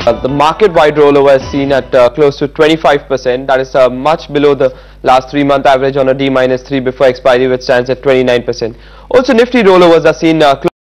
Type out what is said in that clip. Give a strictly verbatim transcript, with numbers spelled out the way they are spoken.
Uh, the market-wide rollover is seen at uh, close to twenty-five percent. That is uh, much below the last three-month average on a D minus three before expiry, which stands at twenty-nine percent. Also, Nifty rollovers are seen uh,